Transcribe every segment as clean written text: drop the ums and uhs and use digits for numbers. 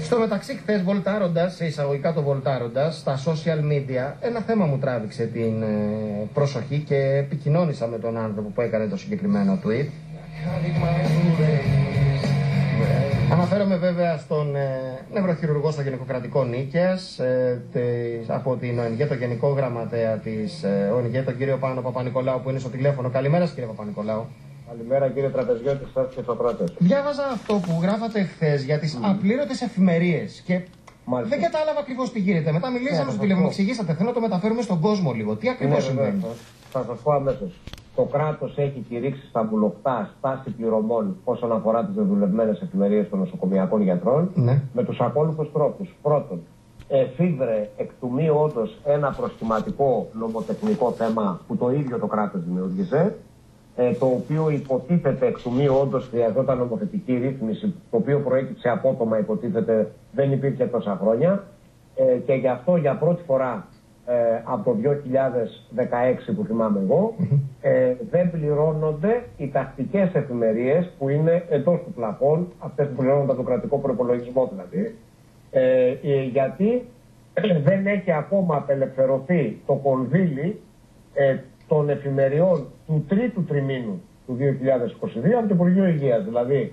Στο μεταξύ, χθες βολτάροντας, εισαγωγικά το βολτάροντας, στα social media, ένα θέμα μου τράβηξε την προσοχή και επικοινώνησα με τον άνθρωπο που έκανε το συγκεκριμένο tweet. Αναφέρομαι βέβαια στον νευροχειρουργό στο Γενικοκρατικό Νίκαιας, από την ΟΝΓ, το Γενικό Γραμματέα της ΟΝΓ, τον κύριο Πάνο Παπα-Νικολάου, που είναι στο τηλέφωνο. Καλημέρα σας, κύριε Παπα-Νικολάου. Καλημέρα, κύριε Τραπεζιώτη, σας και Σοκράτες. Διάβαζα αυτό που γράφατε χθες για τις απλήρωτες εφημερίες και δεν κατάλαβα ακριβώς τι γίνεται. Μετά μιλήσαμε στο τηλέφωνο, εξηγήσατε. Θέλω να το μεταφέρουμε στον κόσμο λίγο. Τι ακριβώς συμβαίνει? Θα σας πω αμέσως. Το κράτος έχει κηρύξει στα βουλοκτά στάση πληρωμών όσον αφορά τις δεδουλευμένες εφημερίες των νοσοκομιακών γιατρών με τους ακόλουθους τρόπους. Πρώτον, εφήβρε εκ του μη όντως ένα προστιματικό νομοτεχνικό θέμα που το ίδιο το κράτος δημιούργησε, το οποίο υποτίθεται εκ του μη όντως χρειαζόταν νομοθετική ρύθμιση, το οποίο προέκυψε απότομα, υποτίθεται δεν υπήρχε τόσα χρόνια, και γι' αυτό για πρώτη φορά από το 2016 που θυμάμαι εγώ, δεν πληρώνονται οι τακτικές εφημερίες που είναι εντός του πλαφών, αυτές που πληρώνονται από το κρατικό προϋπολογισμό δηλαδή, γιατί δεν έχει ακόμα απελευθερωθεί το κονδύλι των εφημεριών του τρίτου τριμήνου του 2022 από το Υπουργείο Υγείας. Δηλαδή,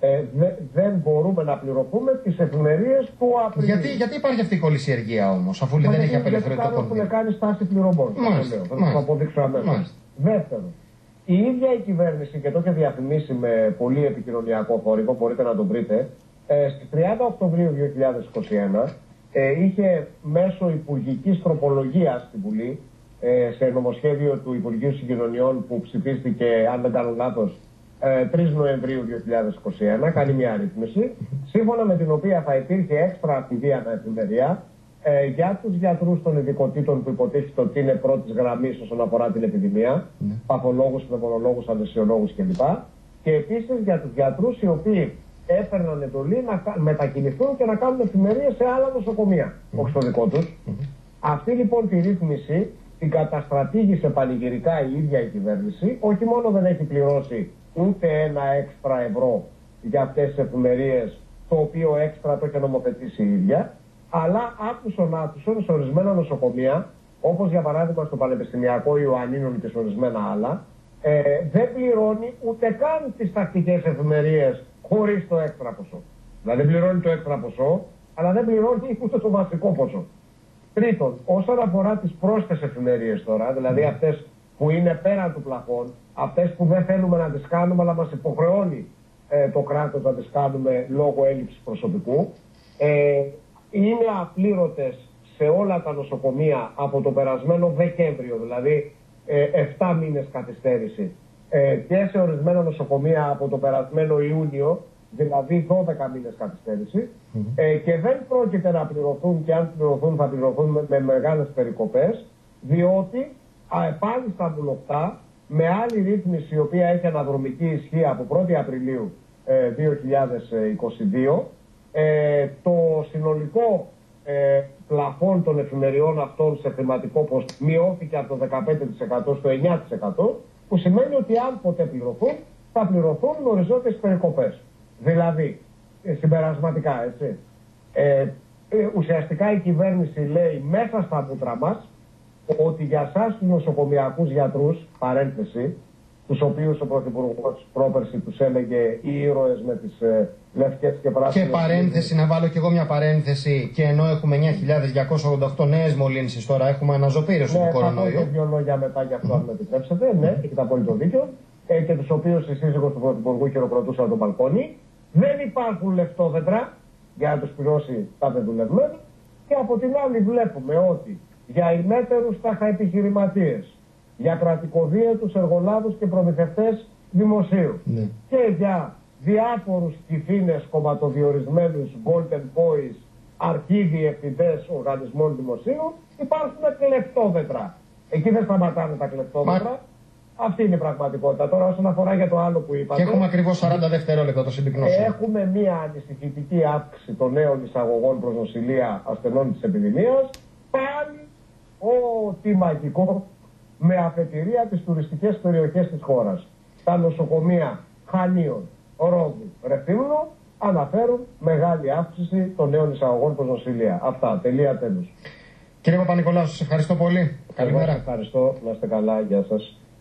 δεν μπορούμε να πληρωθούμε τις εφημερίες του Απριλίου. Γιατί υπάρχει αυτή η κολυσιεργία όμως, αφού δεν έχει απελευθερωθεί το κονδύλι? Έχουν κάνει στάση πληρωμών. Θα το αποδείξω αμέσως. Δεύτερον, η ίδια η κυβέρνηση, και το έχει διαφημίσει με πολύ επικοινωνιακό θόρυβο, μπορείτε να το βρείτε, στις 30 Οκτωβρίου 2021 είχε μέσω υπουργικής τροπολογίας στην Βουλή, σε νομοσχέδιο του Υπουργείου Συγκοινωνιών που ψηφίστηκε, αν δεν κάνω λάθος, 3 Νοεμβρίου 2021, κάνει μια ρύθμιση, σύμφωνα με την οποία θα υπήρχε έξτρα αφιδία ανά εφημερία για τους γιατρούς των ειδικοτήτων που υποτίθεται ότι είναι πρώτης γραμμής όσον αφορά την επιδημία, παθολόγους, πνευμονολόγους, αναισθησιολόγους κλπ. Και επίσης για τους γιατρούς οι οποίοι έπαιρναν εντολή να μετακινηθούν και να κάνουν εφημερίες σε άλλα νοσοκομεία, όχι στο δικό τους. Αυτή λοιπόν τη ρύθμιση την καταστρατήγησε πανηγυρικά η ίδια η κυβέρνηση. Όχι μόνο δεν έχει πληρώσει ούτε ένα έξτρα ευρώ για αυτές τις εφημερίες, το οποίο έξτρα το είχε νομοθετήσει η ίδια, αλλά άκουσον σε ορισμένα νοσοκομεία, όπως για παράδειγμα στο Πανεπιστημιακό Ιωαννίνων και σε ορισμένα άλλα, δεν πληρώνει ούτε καν τις τακτικές εφημερίες χωρίς το έξτρα ποσό. Δηλαδή πληρώνει το έξτρα ποσό, αλλά δεν πληρώνει ούτε το βασικό ποσό. Τρίτον, όσον αφορά τις πρόσθετες εφημερίες τώρα, δηλαδή αυτές που είναι πέραν του πλαφών, αυτές που δεν θέλουμε να τις κάνουμε, αλλά μας υποχρεώνει το κράτος να τις κάνουμε λόγω έλλειψης προσωπικού, είναι απλήρωτες σε όλα τα νοσοκομεία από το περασμένο Δεκέμβριο, δηλαδή 7 μήνες καθυστέρηση, και σε ορισμένα νοσοκομεία από το περασμένο Ιούνιο, δηλαδή 12 μήνες καθυστέρηση, και δεν πρόκειται να πληρωθούν, και αν πληρωθούν θα πληρωθούν με μεγάλες περικοπές, διότι πάλι στα βουλοκτά, με άλλη ρύθμιση η οποία έχει αναδρομική ισχύ από 1η Απριλίου 2022, το συνολικό πλαφόν των εφημεριών αυτών σε χρηματικό ποσό μειώθηκε από το 15% στο 9%, που σημαίνει ότι αν ποτέ πληρωθούν, θα πληρωθούν με οριζόντιες περικοπές. Δηλαδή, συμπερασματικά, έτσι, ουσιαστικά η κυβέρνηση λέει μέσα στα μούτρα μας ότι για εσάς τους νοσοκομιακούς γιατρούς, παρένθεση, τους οποίους ο Πρωθυπουργός πρόπερση τους έλεγε οι ήρωες με τις λευκές και πράσινες. Και παρένθεση, να βάλω κι εγώ μια παρένθεση, και ενώ έχουμε 9.288 νέες μολύνσεις, τώρα έχουμε αναζωπήρωση του κορονοϊού. Θα πω και δύο λόγια μετά για αυτό, αν με επιτρέψετε. Ναι, έχετε απόλυτο δίκιο. Και τους οποίους η σύζυγος του Πρωθυπουργού χειροκροτούσε από τον μπαλκόνι. Δεν υπάρχουν λεφτόδεντρα για να τους πληρώσει τα δεδουλευμένα. Και από την άλλη βλέπουμε ότι για ημέτερους ταχαεπιχειρηματίες, για κρατικοδίαιτους εργολάβους και προμηθευτές δημοσίου, και για διάφορους κυφήνες κομματοδιορισμένους golden boys, αρχίδιοι ευθυντές οργανισμών δημοσίου, υπάρχουν κλεφτόδεντρα. Εκεί δεν σταματάνε τα κλεφτόδεντρα. Αυτή είναι η πραγματικότητα. Τώρα, όσον αφορά για το άλλο που είπατε. Και έχουμε ακριβώς 40 δευτερόλεπτα το συμπυκνώσιο. Έχουμε μία ανησυχητική αύξηση των νέων εισαγωγών προς νοσηλεία ασθενών της επιδημίας. Πάλι ό,τι μαγικό, με αφετηρία τις τουριστικές περιοχές της χώρας. Τα νοσοκομεία Χανίων, Ρόδου, Ρεθύμνου, αναφέρουν μεγάλη αύξηση των νέων εισαγωγών προς νοσηλεία. Αυτά. Τελεία, τέλος. Κύριε Παπα-Νικολάου, σας ευχαριστώ πολύ. Καλημέρα. Ευχαριστώ. Να είστε καλά. Γεια σας.